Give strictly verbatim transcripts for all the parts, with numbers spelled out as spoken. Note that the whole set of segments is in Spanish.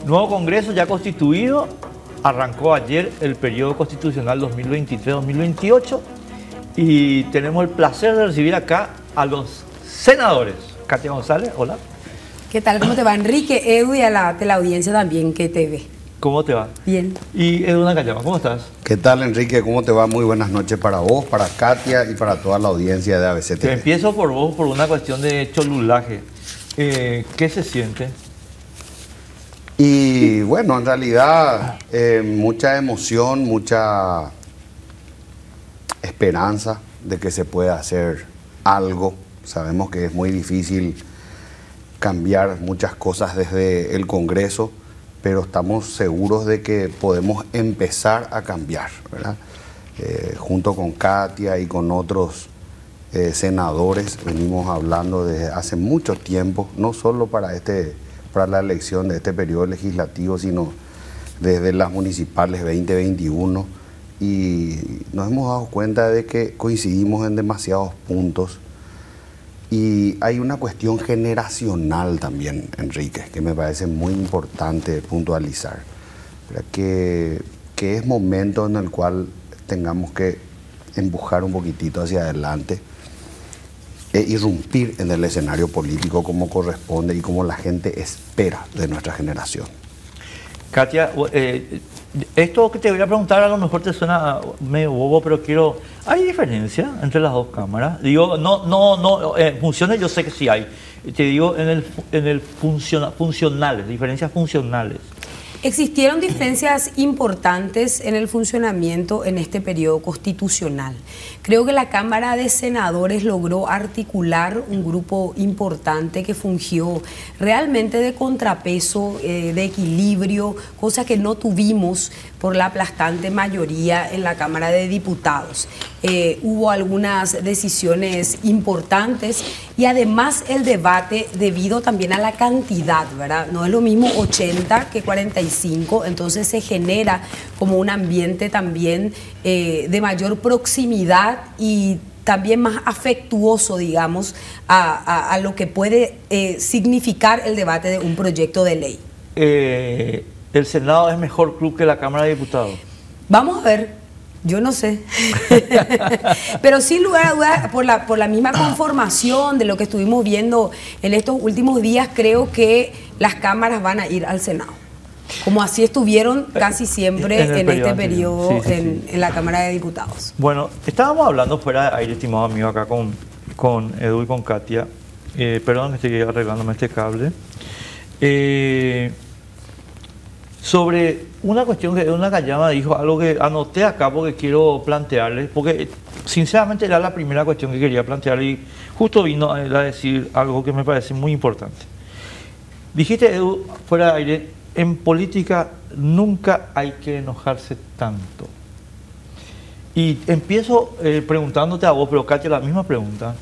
Nuevo Congreso ya constituido, arrancó ayer el periodo constitucional dos mil veintitrés dos mil veintiocho y tenemos el placer de recibir acá a los senadores. Katia González, hola. ¿Qué tal? ¿Cómo te va, Enrique, Edu y a la teleaudiencia también que te ve? ¿Cómo te va? Bien. Y Edu Nakayama, ¿cómo estás? ¿Qué tal, Enrique? ¿Cómo te va? Muy buenas noches para vos, para Katia y para toda la audiencia de A B C T V. Te empiezo por vos por una cuestión de cholulaje. Eh, ¿Qué se siente? Y bueno, en realidad eh, mucha emoción, mucha esperanza de que se pueda hacer algo. Sabemos que es muy difícil cambiar muchas cosas desde el Congreso, pero estamos seguros de que podemos empezar a cambiar, ¿verdad? Eh, junto con Katia y con otros eh, senadores venimos hablando desde hace mucho tiempo, no solo para, este, para la elección de este periodo legislativo, sino desde las municipales veinte veintiuno, y nos hemos dado cuenta de que coincidimos en demasiados puntos. Y hay una cuestión generacional también, Enrique, que me parece muy importante puntualizar, que, que es momento en el cual tengamos que empujar un poquitito hacia adelante e irrumpir en el escenario político como corresponde y como la gente espera de nuestra generación. Katia, eh, esto que te voy a preguntar a lo mejor te suena medio bobo, pero quiero... ¿Hay diferencia entre las dos cámaras? Digo, no, no, no, eh, funciones yo sé que sí hay. Te digo, en el, en el funciona, funcionales, diferencias funcionales. Existieron diferencias importantes en el funcionamiento en este periodo constitucional. Creo que la Cámara de Senadores logró articular un grupo importante que fungió realmente de contrapeso, eh, de equilibrio, cosa que no tuvimos por la aplastante mayoría en la Cámara de Diputados. Eh, hubo algunas decisiones importantes y además el debate debido también a la cantidad, ¿verdad? No es lo mismo ochenta que cuarenta y cinco, entonces se genera como un ambiente también eh, de mayor proximidad y también más afectuoso, digamos, a, a, a lo que puede eh, significar el debate de un proyecto de ley. Eh, ¿El Senado es mejor club que la Cámara de Diputados? Vamos a ver. Yo no sé, pero sin lugar a dudas, por la, por la misma conformación de lo que estuvimos viendo en estos últimos días, creo que las cámaras van a ir al Senado, como así estuvieron casi siempre en, en este periodo sí, sí, en, sí. en la Cámara de Diputados. Bueno, estábamos hablando fuera de aire, estimado amigo, acá con, con Edu y con Katia, eh, perdón que estoy arreglándome este cable, eh, sobre una cuestión que una Nakayama dijo, algo que anoté acá porque quiero plantearles, porque sinceramente era la primera cuestión que quería plantear y justo vino a decir algo que me parece muy importante. Dijiste, Edu, fuera de aire, en política nunca hay que enojarse tanto. Y empiezo eh, preguntándote a vos, pero Katia, la misma pregunta.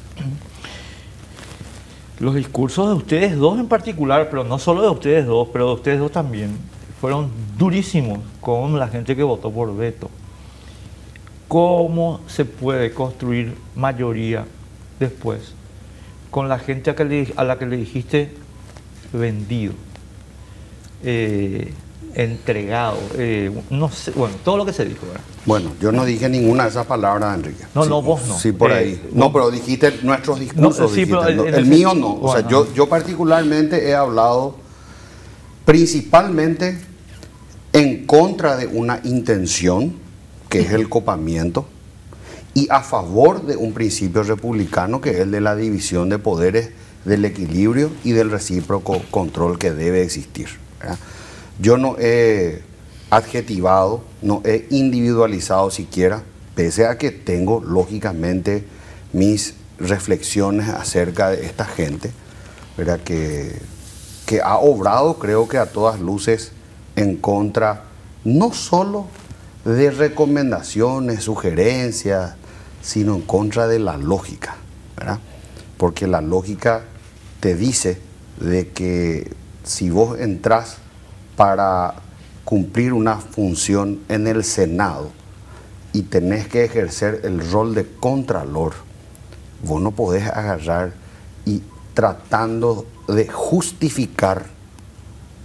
Los discursos de ustedes dos en particular, pero no solo de ustedes dos, pero de ustedes dos también, fueron durísimos con la gente que votó por veto. ¿Cómo se puede construir mayoría después con la gente a, que le, a la que le dijiste vendido, eh, entregado, eh, no sé, bueno, todo lo que se dijo, ¿verdad? Bueno, yo no dije ninguna de esas palabras, Enrique. No, sí, no, vos no. Sí, por eh, ahí. No, no, pero dijiste nuestros discursos. No, sí, dijiste, pero el, no, el, el mío no. Bueno, o sea, yo, yo particularmente he hablado principalmente en contra de una intención, que es el copamiento, y a favor de un principio republicano, que es el de la división de poderes, del equilibrio y del recíproco control que debe existir, ¿verdad? Yo no he adjetivado, no he individualizado siquiera, pese a que tengo lógicamente mis reflexiones acerca de esta gente, ¿verdad? Que, que ha obrado, creo que a todas luces, en contra no solo de recomendaciones, sugerencias, sino en contra de la lógica, ¿verdad? Porque la lógica te dice de que si vos entras para cumplir una función en el Senado y tenés que ejercer el rol de contralor, vos no podés agarrar y tratando de justificar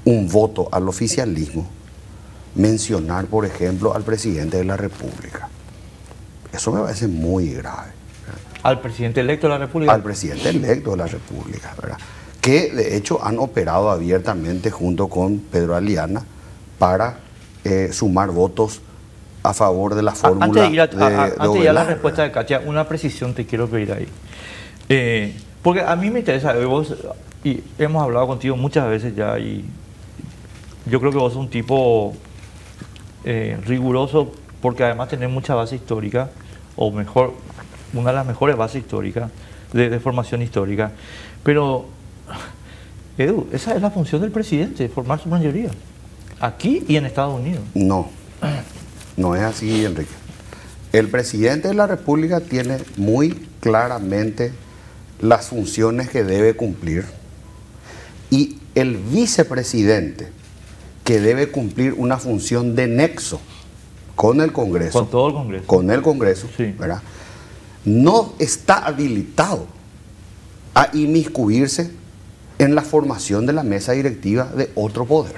un voto al oficialismo mencionar, por ejemplo, al presidente de la República. Eso me parece muy grave. ¿verdad? Al presidente electo de la República. Al presidente electo de la República, ¿verdad? Que de hecho han operado abiertamente junto con Pedro Aliana para eh, sumar votos a favor de la fórmula antes de ir a, de, a, a, de antes de ir a Ovelar, la respuesta de Katia, una precisión te quiero pedir ahí. Eh, porque a mí me interesa, vos, y hemos hablado contigo muchas veces ya, y yo creo que vos sos un tipo eh, riguroso, porque además tenés mucha base histórica, o mejor, una de las mejores bases históricas, de, de formación histórica. Pero, Edu, esa es la función del presidente, formar su mayoría, aquí y en Estados Unidos. No, no es así, Enrique. El presidente de la República tiene muy claramente las funciones que debe cumplir, y el vicepresidente, que debe cumplir una función de nexo con el Congreso, Con todo el Congreso. con el Congreso, Sí. ¿verdad? No está habilitado a inmiscuirse en la formación de la mesa directiva de otro poder,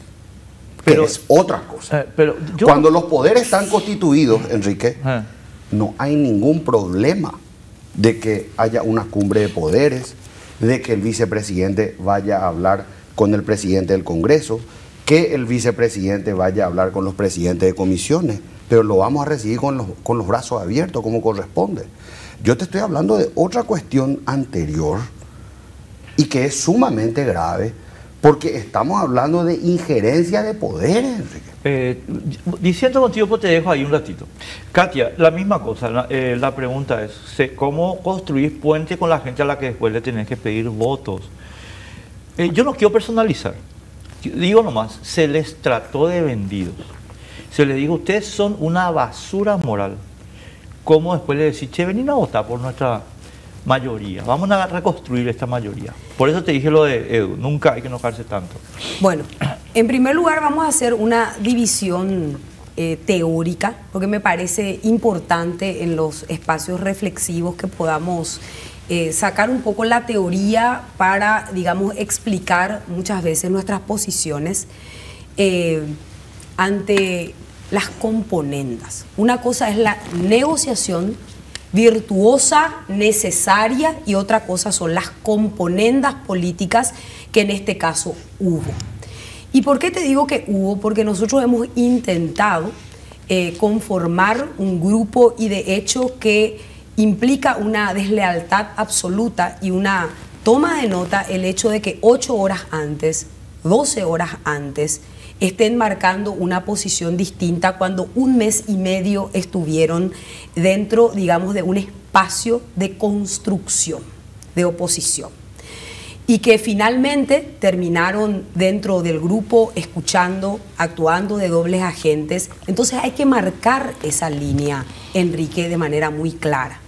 Pero- que es otra cosa. Eh, pero yo, Cuando los poderes están constituidos, Enrique, Eh. no hay ningún problema de que haya una cumbre de poderes, de que el vicepresidente vaya a hablar con el presidente del Congreso, que el vicepresidente vaya a hablar con los presidentes de comisiones, pero lo vamos a recibir con los, con los brazos abiertos como corresponde. Yo te estoy hablando de otra cuestión anterior y que es sumamente grave, porque estamos hablando de injerencia de poderes, Enrique. Eh, diciendo contigo, pues te dejo ahí un ratito. Katia, la misma cosa, la, eh, la pregunta es, se- ¿cómo construir puente con la gente a la que después le tenés que pedir votos? Eh, yo no quiero personalizar, digo nomás, se les trató de vendidos. Se les dijo, ustedes son una basura moral. ¿Cómo después le decís, che, venid a votar por nuestra mayoría? Vamos a reconstruir esta mayoría. Por eso te dije lo de Edu, nunca hay que enojarse tanto. Bueno, en primer lugar vamos a hacer una división eh, teórica, porque me parece importante en los espacios reflexivos que podamos eh, sacar un poco la teoría para, digamos, explicar muchas veces nuestras posiciones eh, ante las componendas. Una cosa es la negociación virtuosa, necesaria, y otra cosa son las componendas políticas que en este caso hubo. ¿Y por qué te digo que hubo? Porque nosotros hemos intentado eh, conformar un grupo y de hecho que implica una deslealtad absoluta y una toma de nota el hecho de que ocho horas antes, doce horas antes, estén marcando una posición distinta cuando un mes y medio estuvieron dentro, digamos, de un espacio de construcción, de oposición. Y que finalmente terminaron dentro del grupo escuchando, actuando de dobles agentes. Entonces hay que marcar esa línea, Enrique, de manera muy clara.